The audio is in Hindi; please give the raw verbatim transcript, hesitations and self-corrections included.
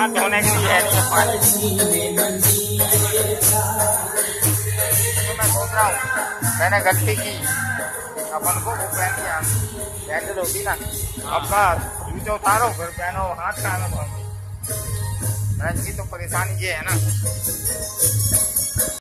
हाथ धोने के लिए है नहीं पानी। तो मैं सोच रहा हूँ मैंने गलती की, अपन को वो पहन लिया, सैंडल होती ना, अपना जूते उतारो फिर पहनो, हाथ का में धोंगे। तो परेशानी ये है ना।